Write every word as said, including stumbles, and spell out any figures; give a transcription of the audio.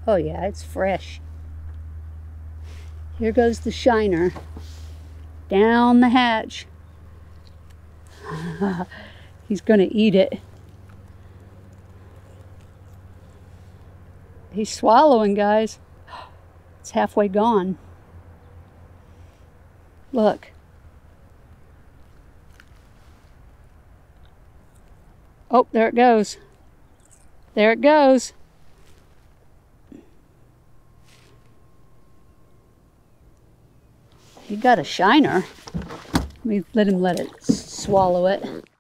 Oh yeah, it's fresh. Here goes the shiner down the hatch. He's gonna eat it. He's swallowing, guys. It's halfway gone. Look. Oh, there it goes. There it goes. He got a shiner. Let me let him let it swallow it.